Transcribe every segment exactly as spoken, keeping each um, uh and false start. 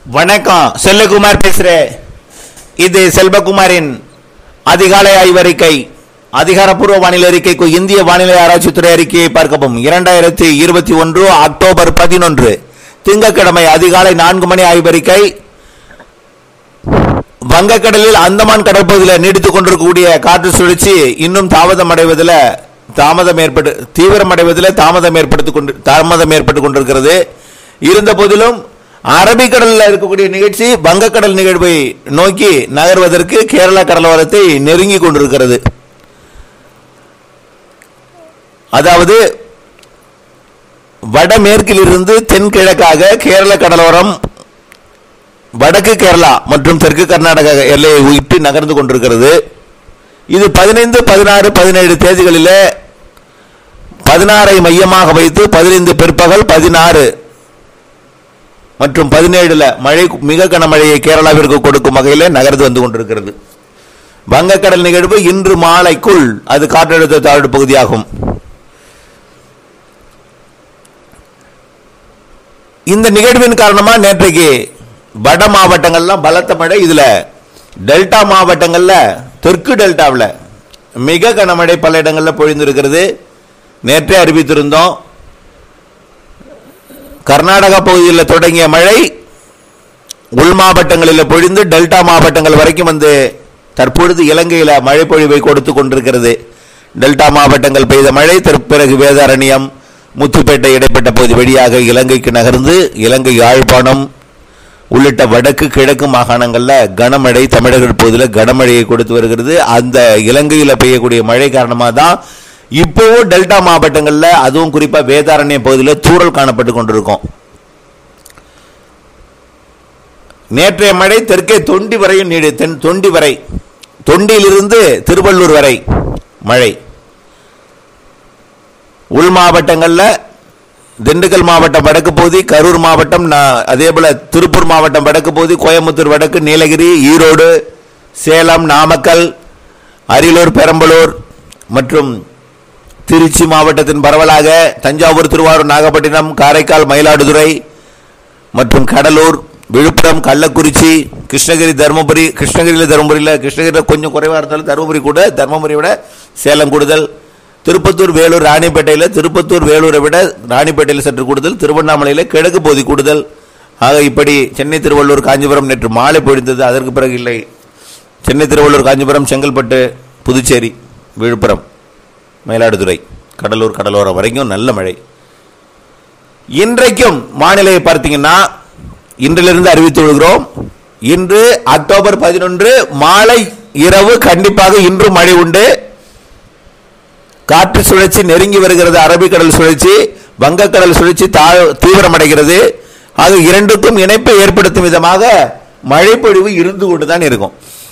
வணக்கம், செல்வகுமார் பேசுறேன். இது செல்வகுமாரின் அதிகாலை ஆய்வறிக்கை. அதிகாரப்பூர்வ வானிலை அறிக்கைக்கு இந்திய வானிலை ஆராய்ச்சித்துறை அறிக்கையை பார்க்கவும். இரண்டாயிரத்தி இருபத்தி ஒன்று அக்டோபர் பதினொன்று திங்கட்கிழமை அதிகாலை நான்கு மணி ஆய்வறிக்கை. வங்கக்கடலில் அந்தமான் கடற்பகுதியில் நீடித்துக் கொண்டிருக்கக்கூடிய காற்று சுழற்சி இன்னும் தாமதம் அடைவதில் தாமதம் ஏற்பட்டு தீவிரமடைவதில் தாமதம் ஏற்படுத்திக் கொண்டு தாமதம் ஏற்பட்டுக் கொண்டிருக்கிறது. இருந்த போதிலும் அரபிக்கடலில் இருக்கக்கூடிய நிகழ்ச்சி வங்கக்கடல் நிகழ்வை நோக்கி நகர்வதற்கு கேரளா கடலோரத்தை நெருங்கி கொண்டிருக்கிறது. அதாவது வடமேற்கில் இருந்து தென்கிழக்காக கேரள கடலோரம், வடக்கு கேரளா மற்றும் தெற்கு கர்நாடக எல்லையை விட்டு நகர்ந்து கொண்டிருக்கிறது. இது பதினைந்து பதினாறு பதினேழு தேதிகளில் பதினாறை மையமாக வைத்து பதினைந்து பிற்பகல் பதினாறு மற்றும் பதினேழுல மழை மிக கனமழையை கேரளாவிற்கு கொடுக்கும் வகையில் நகர்ந்து வந்து கொண்டிருக்கிறது. வங்கக்கடல் நிகழ்வு இன்று மாலைக்குள் அது காற்றழுத்த தாழ்வு பகுதியாகும். இந்த நிகழ்வின் காரணமாக நேற்றைக்கு வட மாவட்டங்கள்லாம் பலத்த மழை. இதுல டெல்டா மாவட்டங்கள்ல தெற்கு டெல்டாவில் மிக கனமழை பல இடங்களில் பொழிந்திருக்கிறது. நேற்றே அறிவித்திருந்தோம். கர்நாடகா பகுதியில் தொடங்கிய மழை உள் மாவட்டங்களில் பொழிந்து டெல்டா மாவட்டங்கள் வரைக்கும் வந்து தற்பொழுது இலங்கையில் மழை பொழிவை கொடுத்து கொண்டிருக்கிறது. டெல்டா மாவட்டங்கள் பெய்த மழை பிறகு வேதாரண்யம், முத்துப்பேட்டை இடைப்பட்ட பகுதி வழியாக இலங்கைக்கு நகர்ந்து இலங்கை யாழ்ப்பாணம் உள்ளிட்ட வடக்கு கிழக்கு மாகாணங்களில் கனமழை, தமிழக பகுதியில் கனமழையை கொடுத்து வருகிறது. அந்த இலங்கையில் பெய்யக்கூடிய மழை காரணமாக தான் இப்போ டெல்டா மாவட்டங்களில், அதுவும் குறிப்பாக வேதாரண்ய பகுதியில் தூறல் காணப்பட்டு கொண்டிருக்கும். நேற்றைய மழை தெற்கே தொண்டி வரையும் நீடி தென் தொண்டி வரை தொண்டியிலிருந்து திருவள்ளூர் வரை மழை. உள் மாவட்டங்களில் திண்டுக்கல் மாவட்டம் வடக்கு பகுதி, கரூர் மாவட்டம், அதே போல திருப்பூர் மாவட்டம் வடக்கு பகுதி, கோயம்புத்தூர் வடக்கு, நீலகிரி, ஈரோடு, சேலம், நாமக்கல், அரியலூர், பெரம்பலூர் மற்றும் திருச்சி மாவட்டத்தின் பரவலாக தஞ்சாவூர், திருவாரூர், நாகப்பட்டினம், காரைக்கால், மயிலாடுதுறை மற்றும் கடலூர், விழுப்புரம், கள்ளக்குறிச்சி, கிருஷ்ணகிரி, தருமபுரி. கிருஷ்ணகிரியில் தருமபுரியில் கிருஷ்ணகிரியில் கொஞ்சம் குறைவாக இருந்தாலும் தருமபுரி கூட, தருமபுரியை விட சேலம் கூடுதல். திருப்பத்தூர், வேலூர், ராணிப்பேட்டையில் திருப்பத்தூர் வேலூரை விட ராணிப்பேட்டையில் சற்று கூடுதல். திருவண்ணாமலையில் கிழக்கு பகுதி கூடுதல். ஆக இப்படி சென்னை, திருவள்ளூர், காஞ்சிபுரம் நேற்று மாலை பொழிந்தது. அதற்கு பிறகு இல்லை. சென்னை, திருவள்ளூர், காஞ்சிபுரம், செங்கல்பட்டு, புதுச்சேரி, விழுப்புரம், மயிலாடுதுறை, கடலூர் கடலோரம் வரைக்கும் நல்ல மழை. இன்றைக்கும் வானிலையை பார்த்தீங்கன்னா இன்றிலிருந்து அறிவித்து வருகிறோம். இன்று அக்டோபர் பதினொன்று மாலை இரவு கண்டிப்பாக இன்று மழை உண்டு. காற்று சுழற்சி நெருங்கி வருகிறது. அரபிக்கடல் சுழற்சி, வங்கக்கடல் சுழற்சி தீவிரமடைகிறது. ஆக இரண்டுக்கும் இணைப்பை ஏற்படுத்தும் விதமாக மழை பொழிவு இருந்து கொண்டுதான் இருக்கும்.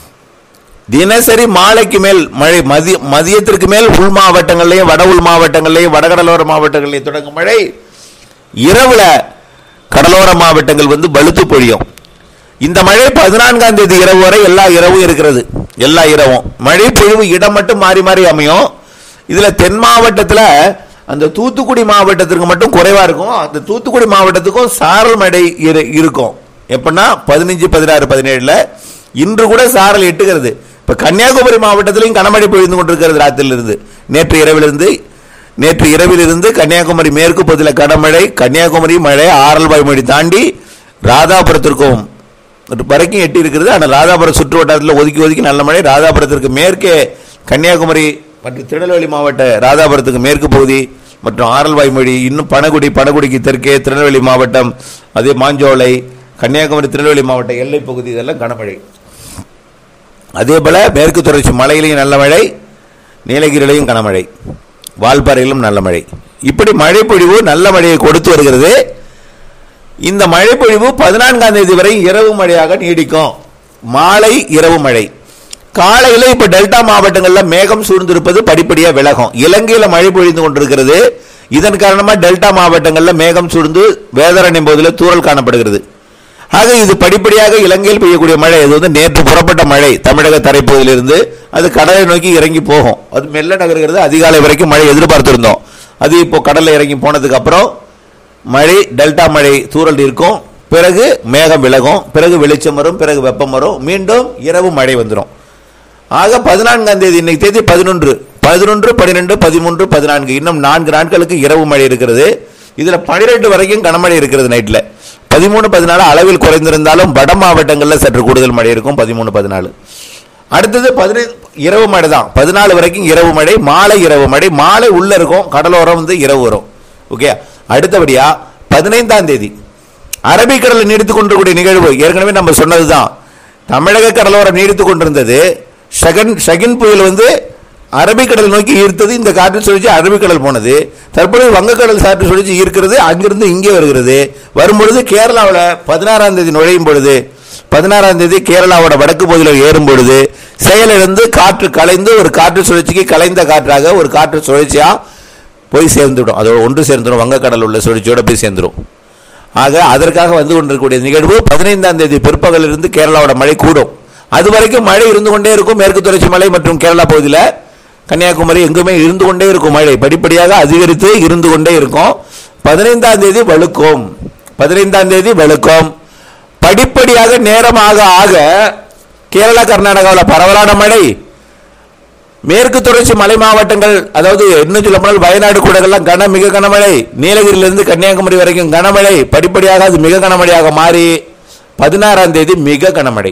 தினசரி மாலைக்கு மேல் மழை, மதிய மதியத்திற்கு மேல் உள் மாவட்டங்களையும் வட உள் மாவட்டங்களையும் வடகடலோர மாவட்டங்களையும் தொடங்கும் மழை இரவுல கடலோர மாவட்டங்கள் வந்து பலுத்து பொழியும். இந்த மழை பதினான்காம் தேதி இரவு வரை எல்லா இரவும் இருக்கிறது. எல்லா இரவும் மழை பொழிவு இடம் மட்டும் மாறி மாறி அமையும். இதுல தென் மாவட்டத்தில் அந்த தூத்துக்குடி மாவட்டத்திற்கு மட்டும் குறைவா இருக்கும். அந்த தூத்துக்குடி மாவட்டத்துக்கும் சாரல் மழை இருக்கும். எப்படின்னா பதினஞ்சு பதினாறு பதினேழுல இன்று கூட சாரல் எட்டுகிறது. இப்ப கன்னியாகுமரி மாவட்டத்திலையும் கனமழை பொழிந்து கொண்டிருக்கிறது. ராத்திரிலிருந்து நேற்று இரவிலிருந்து நேற்று இரவிலிருந்து கன்னியாகுமரி மேற்கு பகுதியில் கனமழை, கன்னியாகுமரி மழை ஆரல்வாய் மொழி தாண்டி ராதாபுரத்திற்கும் வரைக்கும் எட்டி இருக்கிறது. ஆனால் ராதாபுரம் சுற்று வட்டாரத்தில் ஒதுக்கி ஒதுக்கி நல்ல மழை. ராதாபுரத்திற்கு மேற்கே கன்னியாகுமரி மற்றும் திருநெல்வேலி மாவட்ட ராதாபுரத்துக்கு மேற்கு பகுதி மற்றும் ஆரல்வாய் மொழி, இன்னும் பனகுடி, பனகுடிக்கு தெற்கே திருநெல்வேலி மாவட்டம், அதே மாஞ்சோலை, கன்னியாகுமரி, திருநெல்வேலி மாவட்ட எல்லை பகுதி இதெல்லாம் கனமழை. அதே போல மேற்கு தொடர்ச்சி மலையிலையும் நல்ல மழை, நீலகிரியிலையும் கனமழை, வால்பாறையிலும் நல்ல மழை. இப்படி மழை பொழிவு நல்ல மழையை கொடுத்து வருகிறது. இந்த மழை பொழிவு பதினான்காம் தேதி வரை இரவு மழையாக நீடிக்கும். மாலை இரவு மழை. காலையில் இப்ப டெல்டா மாவட்டங்களில் மேகம் சூழ்ந்திருப்பது படிப்படியாக விலகும். இலங்கையில் மழை பொழிந்து கொண்டிருக்கிறது. இதன் காரணமாக டெல்டா மாவட்டங்களில் மேகம் சூழ்ந்து வேதாரண்யம் பகுதியில் தூறல் காணப்படுகிறது. ஆக இது படிப்படியாக இலங்கையில் பெய்யக்கூடிய மழை. இது வந்து நேற்று புறப்பட்ட மழை தமிழக தரைப்பகுதியிலிருந்து அது கடலை நோக்கி இறங்கி போகும். அது மெல்ல நகர்கிறது. அதிகாலை வரைக்கும் மழை எதிர்பார்த்திருந்தோம். அது இப்போ கடலில் இறங்கி போனதுக்கு அப்புறம் மழை, டெல்டா மழை தூறல் இருக்கும். பிறகு மேகம் விலகும், பிறகு வெளிச்சம் வரும், பிறகு வெப்பம் வரும், மீண்டும் இரவு மழை வந்துடும். ஆக பதினான்காம் தேதி, இன்னைக்கு தேதி பதினொன்று, பதினொன்று பன்னிரெண்டு பதிமூன்று பதினான்கு, இன்னும் நான்கு நாட்களுக்கு இரவு மழை இருக்கிறது. இதுல பனிரெண்டு வரைக்கும் கனமழை இருக்கிறது. நைட்ல பதிமூணு பதினாலு அளவில் குறைந்திருந்தாலும் வட மாவட்டங்களில் சற்று கூடுதல் மழை இருக்கும். பதிமூணு பதினாலு அடுத்தது பதினைந்து இரவு மழை தான். பதினாலு வரைக்கும் இரவு மழை, மாலை இரவு மழை, மாலை உள்ள இருக்கும், கடலோரம் வந்து இரவு வரும். ஓகே. அடுத்தபடியா பதினைந்தாம் தேதி அரபிக்கடலில் நீடித்துக் கொண்டிருக்கூடிய நிகழ்வு ஏற்கனவே நம்ம சொன்னதுதான். தமிழக கடலோரம் நீடித்துக் கொண்டிருந்தது. ஷகன் ஷகின் புயல் வந்து அரபிக்கடல் நோக்கி ஈர்த்தது. இந்த காற்று சுழற்சி அரபிக்கடல் போனது. தற்போது வங்கக்கடல் காற்று சுழற்சி ஈர்க்கிறது. அங்கிருந்து இங்கே வருகிறது. வரும்பொழுது கேரளாவில் பதினாறாம் தேதி நுழையும் பொழுது, பதினாறாம் தேதி கேரளாவோட வடக்கு பகுதியில் ஏறும் பொழுது செயலிழந்து காற்று கலைந்து ஒரு காற்று சுழற்சிக்கு கலைந்த காற்றாக ஒரு காற்று சுழற்சியா போய் சேர்ந்துடும். அதோட ஒன்று சேர்ந்துடும், வங்கக்கடல் உள்ள சுழற்சியோட போய் சேர்ந்துடும். ஆக அதற்காக வந்து கொண்டிருக்கக்கூடிய நிகழ்வு பதினைந்தாம் தேதி பிற்பகலில் இருந்து கேரளாவோட மழை கூடும். அது வரைக்கும் மழை இருந்து கொண்டே இருக்கும். மேற்கு தொடர்ச்சி மலை மற்றும் கேரளா பகுதியில், கன்னியாகுமரி எங்குமே இருந்து கொண்டே இருக்கும். மழை படிப்படியாக அதிகரித்து இருந்து கொண்டே இருக்கும். பதினைந்தாம் தேதி வலுக்கும், பதினைந்தாம் தேதி வலுக்கும். படிப்படியாக நேரமாக ஆக கேரளா கர்நாடகாவில் பரவலான மழை, மேற்கு தொடர்ச்சி மலை மாவட்டங்கள், அதாவது இன்னும் சொல்ல போனால் வயநாடு கூடங்கள்லாம் கன மிக கனமழை, நீலகிரியிலிருந்து கன்னியாகுமரி வரைக்கும் கனமழை, படிப்படியாக அது மிக கனமழையாக மாறி பதினாறாம் தேதி மிக கனமழை.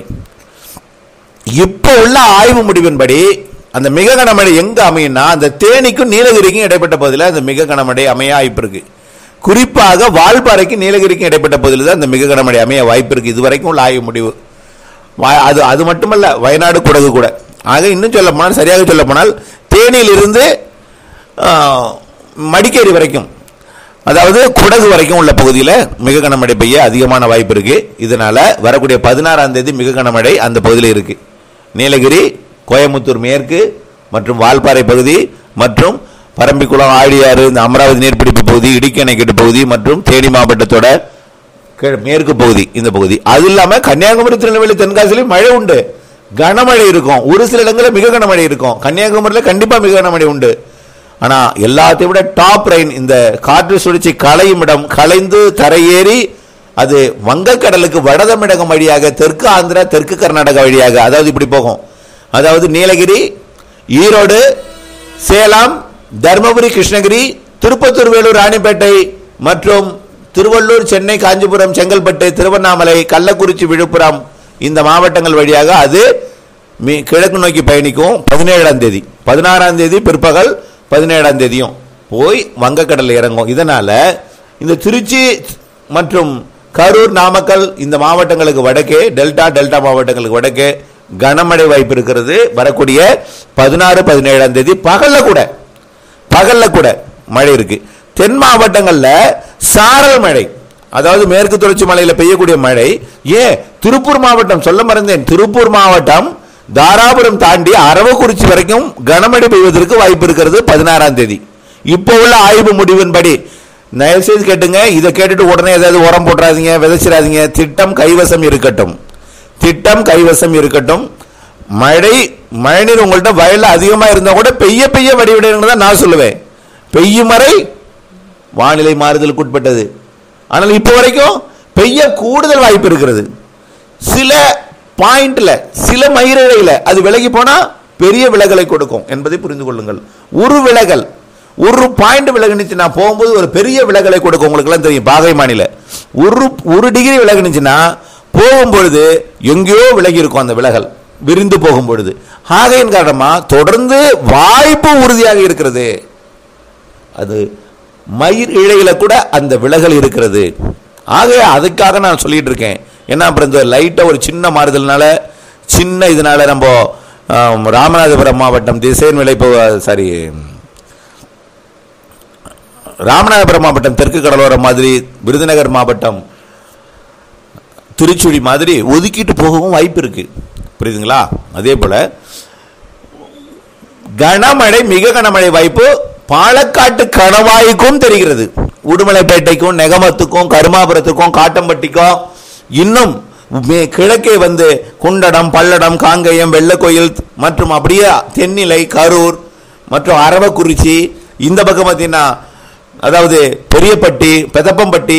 இப்போ உள்ள ஆய்வு முடிவின்படி அந்த மிக கனமழை எங்க அமையும்னா, அந்த தேனிக்கும் நீலகிரிக்கும் இடைப்பட்ட பகுதியில் அந்த மிக கனமழை அமைய வாய்ப்பு இருக்கு. குறிப்பாக வால்பாறைக்கும் நீலகிரிக்கும் இடைப்பட்ட பகுதியில் தான் அந்த மிக கனமழை அமைய வாய்ப்பு இருக்கு. இதுவரைக்கும் உள்ள ஆய்வு முடிவு. அது அது மட்டுமல்ல, வயநாடு குடகு கூட. ஆக இன்னும் சொல்ல போனால், சரியாக சொல்ல போனால் தேனியிலிருந்து மடிக்கேரி வரைக்கும், அதாவது குடகு வரைக்கும் உள்ள பகுதியில் மிக கனமழை பெய்ய அதிகமான வாய்ப்பு இருக்கு. இதனால வரக்கூடிய பதினாறாம் தேதி மிக கனமழை அந்த பகுதியில் இருக்கு. நீலகிரி, கோயம்புத்தூர் மேற்கு மற்றும் வால்பாறை பகுதி மற்றும் பரம்பிக்குளம், ஆழியாறு, இந்த அமராவதி நீர்பிடிப்பு பகுதி, இடுக்கி அணைக்கட்டு பகுதி மற்றும் தேனி மாவட்டத்தோட மேற்கு பகுதி, இந்த பகுதி. அது இல்லாம கன்னியாகுமரி, திருநெல்வேலி, தென்காசியிலும் மழை உண்டு, கனமழை இருக்கும். ஒரு சில இடங்களில் மிக கனமழை இருக்கும். கன்னியாகுமரியில் கண்டிப்பா மிக கனமழை உண்டு. ஆனா எல்லாத்தையும் விட டாப் ரைன், இந்த காற்று சுழற்சி களையும் இடம் கலைந்து தரையேறி அது வங்கக்கடலுக்கு வடதமிழகம் வழியாக தெற்கு ஆந்திரா, தெற்கு கர்நாடகா வழியாக, அதாவது இப்படி போகும். அதாவது நீலகிரி, ஈரோடு, சேலம், தர்மபுரி, கிருஷ்ணகிரி, திருப்பத்தூர், வேலூர், ராணிப்பேட்டை மற்றும் திருவள்ளூர், சென்னை, காஞ்சிபுரம், செங்கல்பட்டு, திருவண்ணாமலை, கள்ளக்குறிச்சி, விழுப்புரம், இந்த மாவட்டங்கள் வழியாக அது கிழக்கு நோக்கி பயணிக்கும். பதினேழாம் தேதி, பதினாறாம் தேதி பிற்பகல், பதினேழாம் தேதியும் போய் வங்கக்கடல் இறங்கும். இதனால இந்த திருச்சி மற்றும் கரூர், நாமக்கல் இந்த மாவட்டங்களுக்கு வடக்கே, டெல்டா டெல்டா மாவட்டங்களுக்கு வடக்கே கனமழை வாய்ப்பு இருக்கிறது. வரக்கூடிய பதினாறு பதினேழாம் தேதி பகல்ல கூட பகல்ல கூட மழை இருக்கு. தென் மாவட்டங்கள்ல சாரல் மழை, அதாவது மேற்கு தொடர்ச்சி மலையில பெய்யக்கூடிய மழை. ஏன் திருப்பூர் மாவட்டம் சொல்ல மறந்தேன், திருப்பூர் மாவட்டம் தாராபுரம் தாண்டி அரவக்குறிச்சி வரைக்கும் கனமழை பெய்வதற்கு வாய்ப்பு இருக்கிறது பதினாறாம் தேதி. இப்போ உள்ள ஆய்வு முடிவின்படி, தயவுசெய்து கேட்டுங்க, இதை கேட்டுட்டு உடனே ஏதாவது உரம் போட்டுறாதீங்க, விதைச்சிடாதீங்க. திட்டம் கைவசம் இருக்கட்டும், திட்டம் கைவசம் இருக்கட்டும். மழை மழைநீர் உங்கள்கிட்ட வயல்ல அதிகமா இருந்தா கூட பெய்ய பெய்ய வடிவிடுங்க தான் நான் சொல்லுவேன். பெய்யும் வரை வானிலை மாறுதலுக்கு உட்பட்டது. ஆனால் இப்போ வரைக்கும் பெய்ய கூடுதல் வாய்ப்பு இருக்கிறது. சில பாயிண்ட்ல, சில மயிரிழையில அது விலகி போனா பெரிய விலகலை கொடுக்கும் என்பதை புரிந்து கொள்ளுங்கள். ஒரு விலகல், ஒரு பாயிண்ட் விலகினுச்சுன்னா போகும்போது ஒரு பெரிய விலகலை கொடுக்கும். உங்களுக்கு எல்லாம் தெரியும், பாகை மாநில ஒரு ஒரு டிகிரி விலகினுச்சுன்னா போகும்பொழுது எங்கேயோ விலகி இருக்கும் அந்த விலகல், விரிந்து போகும் பொழுது. ஆகையின் காரணமா தொடர்ந்து வாய்ப்பு உறுதியாக இருக்கிறது. அது மயிர் இழையில கூட அந்த விலகல் இருக்கிறது. ஆக அதுக்காக நான் சொல்லிட்டு இருக்கேன். ஏன்னா அப்புறம் இந்த லைட்டா ஒரு சின்ன மாறுதல்னால, சின்ன இதனால நம்ம ராமநாதபுரம் மாவட்டம் திசையன் விளைப்பு சாரி ராமநாதபுரம் மாவட்டம் தெற்கு கடலோரம் மாதிரி, விருதுநகர் மாவட்டம் திருச்சுழி மாதிரி ஒதுக்கிட்டு போகவும் வாய்ப்பு இருக்கு. புரியுதுங்களா? அதே போல கனமழை, மிக கனமழை வாய்ப்பு பாலக்காட்டு கணவாய்க்கும் தெரிகிறது. உடுமலைப்பேட்டைக்கும், நெகமத்துக்கும், கருமாபுரத்துக்கும், காட்டம்பட்டிக்கும், இன்னும் கிழக்கே வந்து குண்டடம், பல்லடம், காங்கேயம், வெள்ளக்கோயில் மற்றும் அப்படியே தென்னிலை, கரூர் மற்றும் அரவக்குறிச்சி, இந்த பக்கம் பார்த்தீங்கன்னா அதாவது பெரியப்பட்டி, பெதப்பம்பட்டி,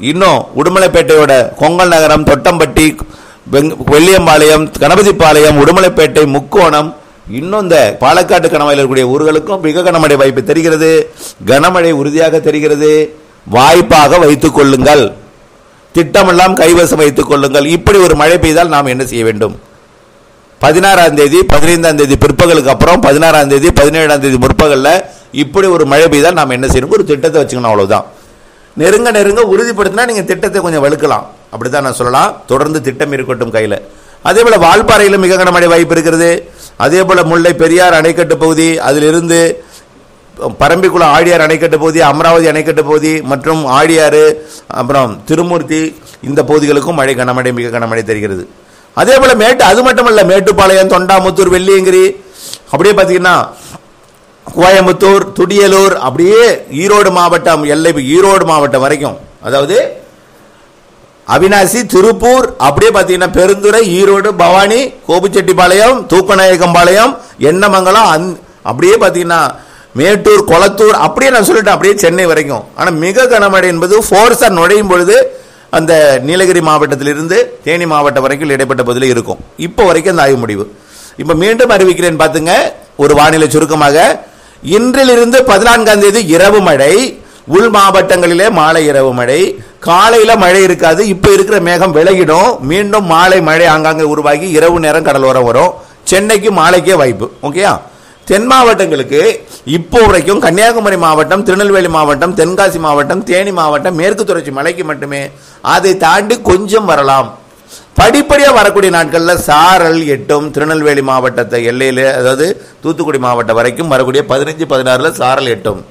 இன்னும் உடுமலைப்பேட்டையோட கொங்கல் நகரம், தொட்டம்பட்டி, வெள்ளியம்பாளையம், கணபதிப்பாளையம், உடுமலைப்பேட்டை, முக்கோணம், இன்னும் இந்த பாலக்காட்டு கணவாயில் இருக்கக்கூடிய ஊர்களுக்கும் மிக கனமழை வாய்ப்பு தெரிகிறது. கனமழை உறுதியாக தெரிகிறது. வாய்ப்பாக வைத்துக் கொள்ளுங்கள், திட்டமெல்லாம் கைவசம் வைத்துக் கொள்ளுங்கள். இப்படி ஒரு மழை பெய்தால் நாம் என்ன செய்ய வேண்டும்? பதினாறாம் தேதி பதினைந்தாம் தேதி பிற்பகலுக்கு அப்புறம் பதினாறாம் தேதி பதினேழாம் தேதி முற்பகல்ல இப்படி ஒரு மழை பெய்தால் நாம் என்ன செய்யணும்? ஒரு திட்டத்தை வச்சுக்கணும், அவ்வளவுதான். நெருங்க நெருங்க உறுதிப்படுத்தினா நீங்க திட்டத்தை கொஞ்சம் வலுக்கலாம், அப்படித்தான் நான் சொல்லலாம். தொடர்ந்து திட்டம் இருக்கட்டும் கையில. அதே போல வால்பாறையில் மிக கனமழை வாய்ப்பு இருக்கிறது. அதே போல முல்லை பெரியார் அணைக்கட்டு பகுதி, அதிலிருந்து பரம்பிக்குளம் ஆழியார் அணைக்கட்டு பகுதி, அமராவதி அணைக்கட்டு பகுதி மற்றும் ஆழியாறு, அப்புறம் திருமூர்த்தி, இந்த பகுதிகளுக்கும் மழை கனமழை மிக கனமழை தெரிகிறது. அதே போல மேட்டு, அது மட்டுமல்ல, மேட்டுப்பாளையம், தொண்டாமுத்தூர், வெள்ளியங்கிரி, அப்படியே பார்த்தீங்கன்னா கோயம்புத்தூர், துடியலூர், அப்படியே ஈரோடு மாவட்டம் எல்லை, ஈரோடு மாவட்டம் வரைக்கும், அதாவது அவினாசி, திருப்பூர், அப்படியே பார்த்தீங்கன்னா பெருந்துறை, ஈரோடு, பவானி, கோபிச்செட்டிப்பாளையம், தூக்கநாயக்கம்பாளையம், எண்ணமங்கலம், அப்படியே பார்த்தீங்கன்னா மேட்டூர், கொளத்தூர், அப்படியே நான் சொல்லிட்டேன், அப்படியே சென்னை வரைக்கும். ஆனால் மிக கனமழை என்பது ஃபோர்ஸா நுழையும் பொழுது அந்த நீலகிரி மாவட்டத்திலிருந்து தேனி மாவட்டம் வரைக்கும் இடைப்பட்ட பகுதியில் இருக்கும். இப்போ வரைக்கும் அந்த ஆய்வு முடிவு. இப்போ மீண்டும் அறிவிக்கிறேன் பார்த்துங்க. ஒரு வானிலை சுருக்கமாக, இன்றிலிருந்து பதினான்காம் தேதி இரவு மழை, உள் மாவட்டங்களிலே மாலை இரவு மழை, காலையில மழை இருக்காது. இப்ப இருக்கிற மேகம் விலகிடும். மீண்டும் மாலை மழை ஆங்காங்கே உருவாகி இரவு நேரம் கடலோரம் வரும். சென்னைக்கு மாலைக்கே வாய்ப்பு. ஓகேயா? தென் மாவட்டங்களுக்கு இப்போ வரைக்கும் கன்னியாகுமரி மாவட்டம், திருநெல்வேலி மாவட்டம், தென்காசி மாவட்டம், தேனி மாவட்டம், மேற்கு தொடர்ச்சி மலைக்கு மட்டுமே. அதை தாண்டி கொஞ்சம் வரலாம். படிப்படியாக வரக்கூடிய நாட்களில் சாரல் எட்டும். திருநெல்வேலி மாவட்டத்தை எல்லையில், அதாவது தூத்துக்குடி மாவட்டம் வரைக்கும் வரக்கூடிய பதினஞ்சு பதினாறுல சாரல் எட்டும்.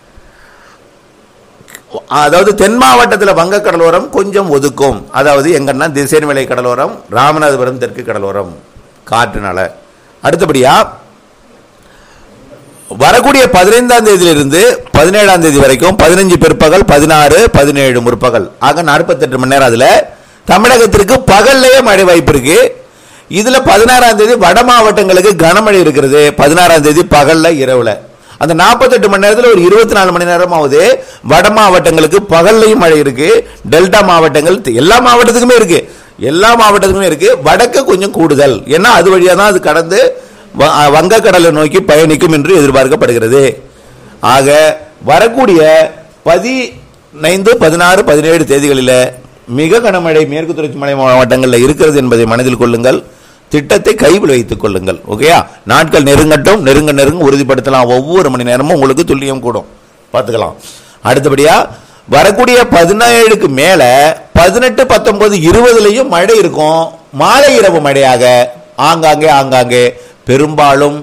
அதாவது தென் மாவட்டத்தில் வங்க கடலோரம் கொஞ்சம் ஒதுக்கும். அதாவது எங்கன்னா திசைவேலை கடலோரம், ராமநாதபுரம் தெற்கு கடலோரம் காற்றுனால. அடுத்தபடியா வரக்கூடிய பதினைந்தாம் தேதியிலிருந்து பதினேழாம் தேதி வரைக்கும் பதினஞ்சு பிற்பகல், பதினாறு பதினேழு முற்பகல் ஆக நாற்பத்தி எட்டு மணி நேரம். அதுல தமிழகத்திற்கு பகல்லையே மழை வாய்ப்பு இருக்கு. இதுல பதினாறாம் தேதி வட மாவட்டங்களுக்கு கனமழை இருக்கிறது. பதினாறாம் தேதி பகல்ல, இரவுல. அந்த நாற்பத்தி எட்டு மணி நேரத்தில் ஒரு இருபத்தி நாலு மணி நேரம் ஆகுது. வட மாவட்டங்களுக்கு பகல்லையும் மழை இருக்கு. டெல்டா மாவட்டங்கள், எல்லா மாவட்டத்துக்குமே இருக்கு, எல்லா மாவட்டத்துக்குமே இருக்கு. வடக்கு கொஞ்சம் கூடுதல், ஏன்னா அது வழியா தான் அது கடந்து வங்கக்கடலை நோக்கி பயணிக்கும் என்று எதிர்பார்க்கப்படுகிறது. ஆக வரக்கூடிய பதினைந்து பதினாறு பதினேழு தேதிகளில் மிக கனமழை மேற்கு தொடர்ச்சி மலை மாவட்டங்களில் இருக்கிறது என்பதை மனதில் கொள்ளுங்கள். திட்டத்தை கைவில் வைத்துக் கொள்ளுங்கள். ஓகேயா? நாட்கள் நெருங்கட்டும், நெருங்க நெருங்க உறுதிப்படுத்தலாம். ஒவ்வொரு மணி நேரமும் உங்களுக்கு துல்லியம் கூடும், பார்த்துக்கலாம். அடுத்தபடியா வரக்கூடிய பதினேழுக்கு மேல பதினெட்டு பத்தொன்பது இருபதுலையும் மழை இருக்கும். மாலை இரவு மழையாக ஆங்காங்கே ஆங்காங்கே பெரும்பாலும்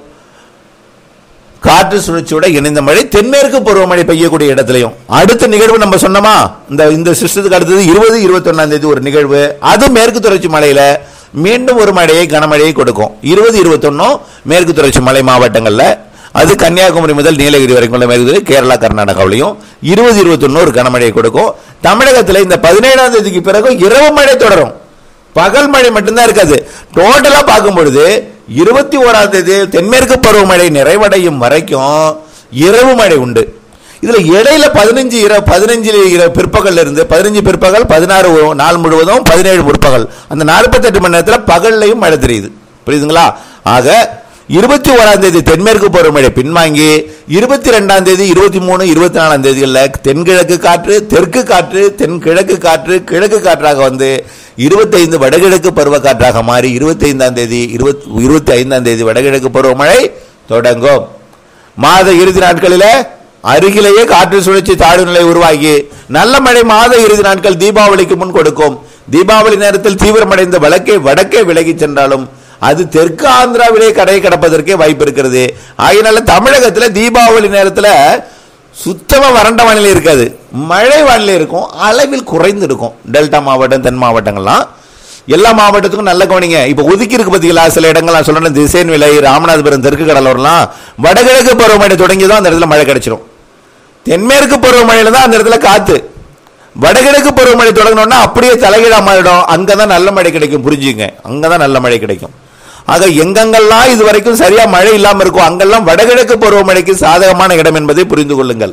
காற்று சுழற்சியோட இணைந்த மழை, தென்மேற்கு பருவமழை பெய்யக்கூடிய இடத்திலையும். அடுத்த நிகழ்வு நம்ம சொன்னோமா, இந்த இந்த சிஸ்டத்துக்கு அடுத்தது இருபது இருபத்தி ஒன்னாம் தேதி ஒரு நிகழ்வு, அது மேற்கு தொடர்ச்சி மலையில மீண்டும் ஒரு மழையை கனமழையை கொடுக்கும். இருபது இருபத்தி ஒன்னும் மேற்கு தொடர்ச்சி மலை மாவட்டங்கள்ல, அது கன்னியாகுமரி முதல் நீலகிரி வரைக்கும் உள்ள மேற்கு கேரளா கர்நாடகாவிலையும் இருபது இருபத்தி ஒன்னு ஒரு கனமழையை கொடுக்கும். தமிழகத்தில் இந்த பதினேழாம் தேதிக்கு பிறகு இரவு மழை தொடரும், பகல் மழை மட்டும்தான் இருக்காது. டோட்டலா பார்க்கும் பொழுது இருபத்தி ஓராம் தேதி தென்மேற்கு பருவமழை நிறைவடையும் வரைக்கும் இரவு மழை உண்டு. இதுல இடையில பதினஞ்சு இரவு பதினஞ்சு பிற்பகல் இருந்து பதினஞ்சு பிற்பகல், பதினாறு நாள் முழுவதும், பதினேழு முற்பகல், அந்த நாற்பத்தி எட்டு மணி நேரத்தில் பகல்லையும் மழை தெரியுது. புரியுதுங்களா? ஆக இருபத்தி ஓராம் தேதி தென்மேற்கு பருவமழை பின்வாங்கி இருபத்தி ரெண்டாம் தேதி இருபத்தி மூணு இருபத்தி நாலாம் தேதிகளில் தென்கிழக்கு காற்று, தெற்கு காற்று, தென்கிழக்கு காற்று, கிழக்கு காற்றாக வந்து இருபத்தி ஐந்து வடகிழக்கு பருவ காற்றாக மாறி இருபத்தி ஐந்தாம் தேதி இருபத்தி ஐந்தாம் தேதி வடகிழக்கு பருவமழை தொடங்கும். மாத இறுதி நாட்களில அருகிலேயே காற்று சுழற்சி தாழ்வு நிலை உருவாகி நல்ல மழை மாத இறுதி நாட்கள் தீபாவளிக்கு முன் கொடுக்கும். தீபாவளி நேரத்தில் தீவிரமடைந்த வடக்கே வடக்கே விலகி சென்றாலும் அது தெற்கு ஆந்திராவிலே கடை கடப்பதற்கே வாய்ப்பு இருக்கிறது. ஆகையினால தமிழகத்தில் தீபாவளி நேரத்தில் சுத்தமா வறண்ட வானிலை இருக்காது, மழை வானிலை இருக்கும், அளவில் குறைந்து இருக்கும். டெல்டா மாவட்டம், தென் மாவட்டங்கள்லாம் எல்லா மாவட்டத்துக்கும் நல்ல கவனிங்க. இப்ப ஒதுக்கி இருக்கு பார்த்தீங்களா, சில இடங்கள் சொல்றேன், திசைவேலை, ராமநாதபுரம் தெற்கு கடலோரம்லாம் வடகிழக்கு பருவமழை தொடங்கியதும் அந்த இடத்துல மழை கிடைச்சிடும். தென்மேற்கு பருவமழையில தான் அந்த இடத்துல காத்து. வடகிழக்கு பருவமழை தொடங்கினோம்னா அப்படியே தலைகீழா மாறிடும். அங்கதான் நல்ல மழை கிடைக்கும், புரிஞ்சுங்க, அங்கதான் நல்ல மழை கிடைக்கும். ஆக எங்கெங்கெல்லாம் இதுவரைக்கும் சரியா மழை இல்லாம இருக்கும் அங்கெல்லாம் வடகிழக்கு பருவமழைக்கு சாதகமான இடம் என்பதை புரிந்து கொள்ளுங்கள்.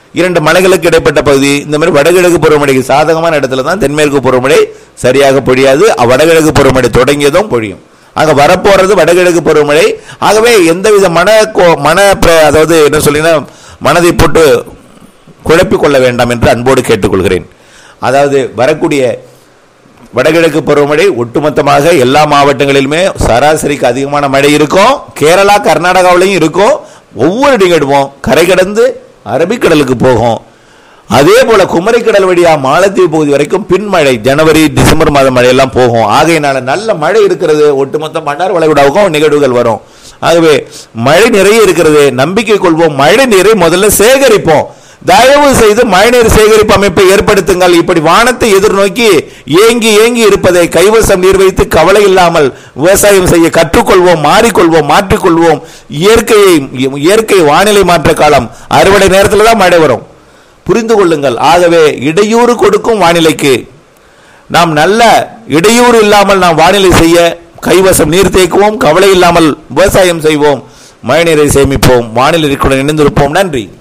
இரண்டு மலைகளுக்கு இடைப்பட்ட பகுதி, இந்த மாதிரி வடகிழக்கு பருவமழைக்கு சாதகமான இடத்துல தான் தென்மேற்கு பருவமழை சரியாக பொழியாது. வடகிழக்கு பருவமழை தொடங்கியதும் பொழியும். ஆக வரப்போறது வடகிழக்கு பருவமழை. ஆகவே எந்தவித மன மன அதாவது என்ன சொல்லினா மனதை போட்டு குழப்பிக் கொள்ள வேண்டாம் என்று அன்போடு கேட்டுக்கொள்கிறேன். அதாவது வரக்கூடிய வடகிழக்கு பருவமழை ஒட்டுமொத்தமாக எல்லா மாவட்டங்களிலுமே சராசரிக்கு அதிகமான மழை இருக்கும். கேரளா கர்நாடகாவிலையும் இருக்கும். ஒவ்வொரு நிகழ்வும் கரை கடந்து அரபிக்கடலுக்கு போகும். அதே போல குமரிக்கடல் வழியா மாலத்தீவு பகுதி வரைக்கும் பின்மழை ஜனவரி டிசம்பர் மாத மழையெல்லாம் போகும். ஆகையினால நல்ல மழை இருக்கிறது. ஒட்டுமொத்த மன்னார் வளைகுடாவுக்கும் நிகழ்வுகள் வரும். ஆகவே மழை நிறைய இருக்கிறது. நம்பிக்கை கொள்வோம். மழை நீரை முதல்ல சேகரிப்போம். தயவு செய்து மழைநீர் சேகரிப்பு அமைப்பை ஏற்படுத்துங்கள். இப்படி வானத்தை எதிர்நோக்கி ஏங்கி ஏங்கி இருப்பதை கைவசம் நீர் வைத்து கவலை இல்லாமல் விவசாயம் செய்ய கற்றுக்கொள்வோம், மாறிக்கொள்வோம், மாற்றிக்கொள்வோம். இயற்கையை இயற்கை வானிலை மாற்ற காலம் அறுவடை நேரத்தில் தான் மழை வரும், புரிந்து கொள்ளுங்கள். ஆகவே இடையூறு கொடுக்கும் வானிலைக்கு நாம் நல்ல இடையூறு இல்லாமல் நாம் வானிலை செய்ய கைவசம் நீர் தேக்குவோம், கவலை இல்லாமல் விவசாயம் செய்வோம், மழைநீரை சேமிப்போம், வானிலை இணைந்திருப்போம். நன்றி.